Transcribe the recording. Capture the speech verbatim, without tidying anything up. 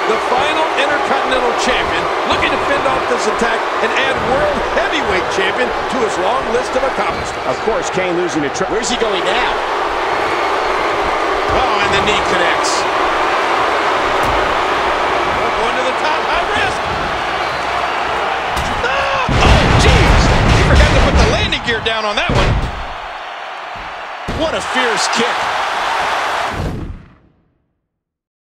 the final Intercontinental Champion, looking to fend off this attack and add World Heavyweight Champion to his long list of accomplishments. Of course, Kane losing to Trent. Where's he going now? Oh, and the knee connects. Oh, going to the top, high risk. Oh, oh, jeez. He forgot to put the landing gear down on that one. What a fierce kick.